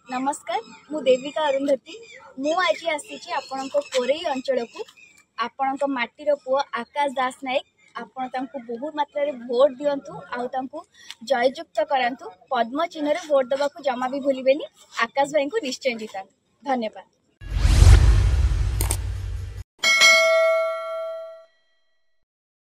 नमस्कार मु देविका अरुंधति मु आज आसी आपण कोरेई अंचल को आपण माटीर पुओ आकाश दास नायक आपण तांको बहुत मात्रा रे भोट दियंतु आउ तांको जययुक्त करंतु पद्म चिन्ह रे भोट दबा को जमा भी भूलिबेनी आकाश भाई को निश्चय जीता धन्यवाद।